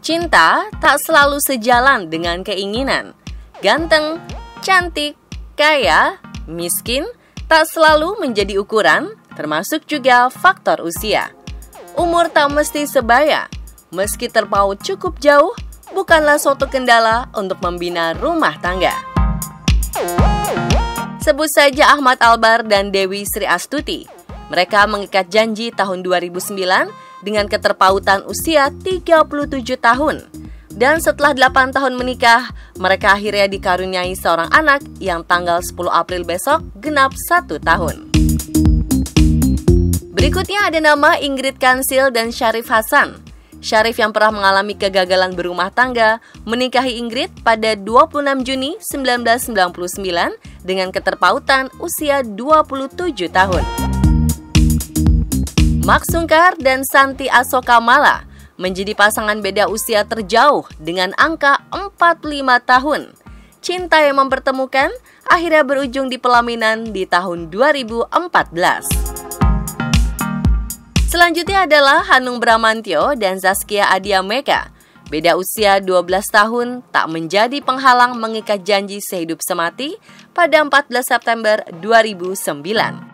Cinta tak selalu sejalan dengan keinginan. Ganteng, cantik, kaya, miskin tak selalu menjadi ukuran, termasuk juga faktor usia. Umur tak mesti sebaya, meski terpaut cukup jauh, bukanlah suatu kendala untuk membina rumah tangga. Sebut saja Ahmad Albar dan Dewi Sri Astuti. Mereka mengikat janji tahun 2009 dengan keterpautan usia 37 tahun. Dan setelah 8 tahun menikah, mereka akhirnya dikaruniai seorang anak yang tanggal 10 April besok genap 1 tahun. Berikutnya ada nama Ingrid Kansil dan Syarif Hasan. Syarif yang pernah mengalami kegagalan berumah tangga menikahi Ingrid pada 26 Juni 1999 dengan keterpautan usia 27 tahun. Mak Sungkar dan Santi Asokamala menjadi pasangan beda usia terjauh dengan angka 45 tahun. Cinta yang mempertemukan akhirnya berujung di pelaminan di tahun 2014. Selanjutnya adalah Hanung Bramantyo dan Zaskia Adia Meka. Beda usia 12 tahun tak menjadi penghalang mengikat janji sehidup semati pada 14 September 2009.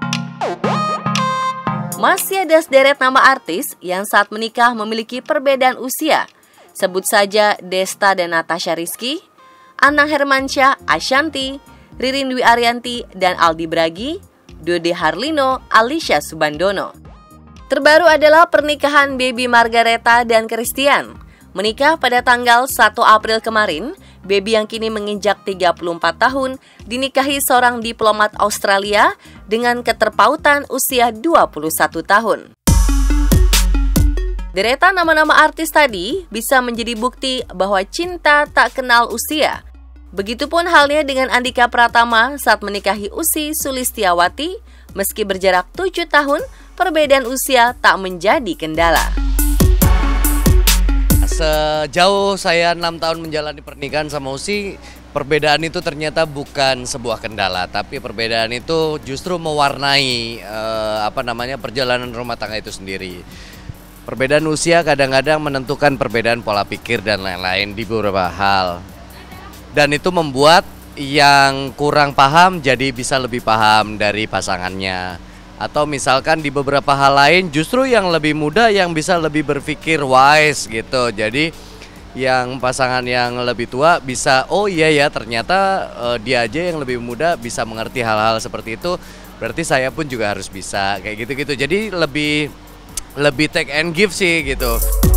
Masih ada sederet nama artis yang saat menikah memiliki perbedaan usia. Sebut saja Desta dan Natasha Rizky, Anang Hermansyah, Ashanti, Ririn Dwi Ariyanti, dan Aldi Bragi, Dode Harlino, Alisha Subandono. Terbaru adalah pernikahan Baby Margareta dan Christian. Menikah pada tanggal 1 April kemarin, Baby yang kini menginjak 34 tahun dinikahi seorang diplomat Australia dengan keterpautan usia 21 tahun. Deretan nama-nama artis tadi bisa menjadi bukti bahwa cinta tak kenal usia. Begitupun halnya dengan Andika Pratama saat menikahi Ussy Sulistyawati, meski berjarak 7 tahun, perbedaan usia tak menjadi kendala. Sejauh saya 6 tahun menjalani pernikahan sama Ussy, perbedaan itu ternyata bukan sebuah kendala, tapi perbedaan itu justru mewarnai perjalanan rumah tangga itu sendiri. Perbedaan usia kadang-kadang menentukan perbedaan pola pikir dan lain-lain di beberapa hal. Dan itu membuat yang kurang paham jadi bisa lebih paham dari pasangannya. Atau misalkan di beberapa hal lain justru yang lebih muda yang bisa lebih berpikir wise gitu. Jadi yang pasangan yang lebih tua bisa, oh iya ya ternyata dia aja yang lebih muda bisa mengerti hal-hal seperti itu. Berarti saya pun juga harus bisa kayak gitu-gitu. Jadi lebih take and give sih gitu.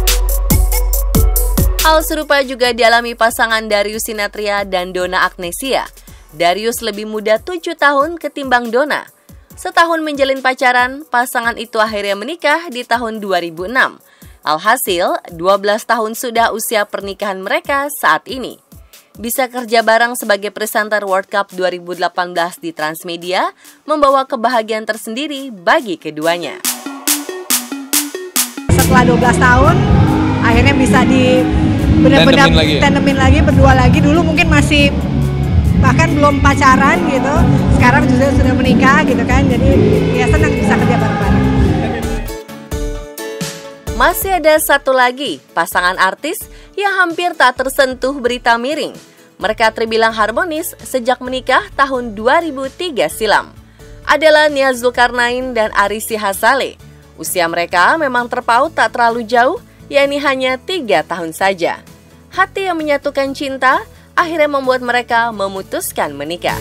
Hal serupa juga dialami pasangan Darius Sinathrya dan Donna Agnesia. Darius lebih muda 7 tahun ketimbang Donna. Setahun menjalin pacaran, pasangan itu akhirnya menikah di tahun 2006. Alhasil, 12 tahun sudah usia pernikahan mereka saat ini. Bisa kerja bareng sebagai presenter World Cup 2018 di Transmedia, membawa kebahagiaan tersendiri bagi keduanya. Setelah 12 tahun, akhirnya bisa benar-benar tandemin lagi, berdua lagi. Dulu mungkin masih bahkan belum pacaran gitu, sekarang juga sudah menikah gitu kan, jadi ya senang bisa kerja bareng-bareng. Masih ada satu lagi pasangan artis yang hampir tak tersentuh berita miring. Mereka terbilang harmonis sejak menikah tahun 2003 silam. Adalah Nia Zulkarnain dan Ari Sihasale. Usia mereka memang terpaut tak terlalu jauh, yakni hanya 3 tahun saja. Hati yang menyatukan cinta akhirnya membuat mereka memutuskan menikah.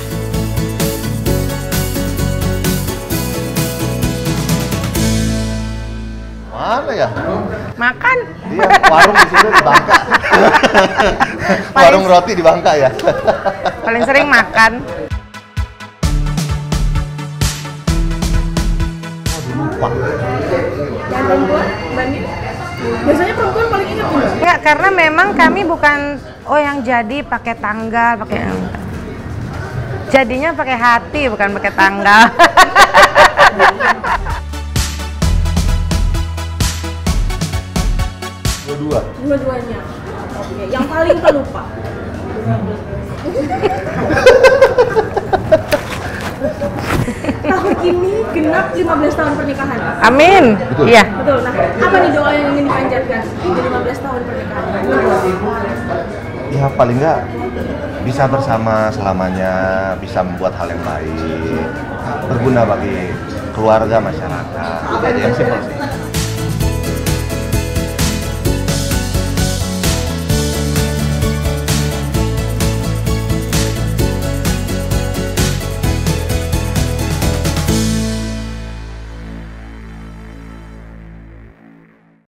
Mana ya? Makan. Iya, warung di sini di Bangka. Warung roti di Bangka ya. Paling sering makan. Lupa. Dan perempuan, Mbak, biasanya perempuan paling ingat tuh. Ya, karena memang kami bukan yang jadi pakai tanggal, jadinya pakai hati bukan pakai tanggal. Dua-duanya. Oke, yang paling pelupa. Tahun ini genap 17 15 tahun pernikahan. Amin. Betul. Iya. Betul. Nah, apa nih doa yang ingin dipanjatkan di 15 tahun pernikahan? Ya paling nggak bisa bersama selamanya, bisa membuat hal yang baik, berguna bagi keluarga, masyarakat. Itu aja yang simpel sih.